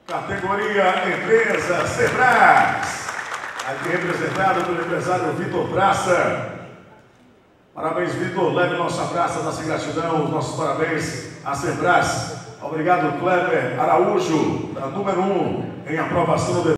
Categoria Empresa Sebras, aqui representado pelo empresário Vitor Praça. Parabéns, Vitor. Leve nossa praça, nossa gratidão, os nossos parabéns a Sebras. Obrigado, Kleber Araújo, da número 1 em aprovação do